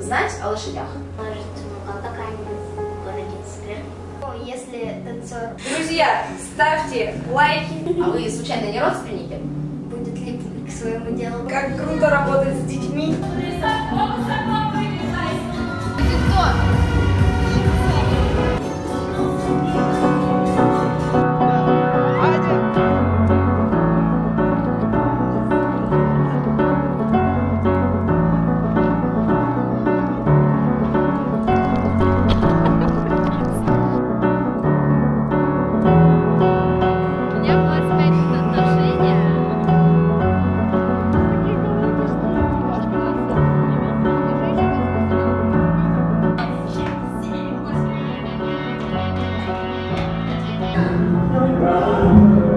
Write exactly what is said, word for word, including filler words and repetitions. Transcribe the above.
знать о лошадях? Может, мука какая-нибудь породится. Ну, если танцор... Друзья, ставьте лайки. А вы, случайно, не родственники? Будет ли к своему делу? Как круто работать с детьми. Ты кто? Thank you.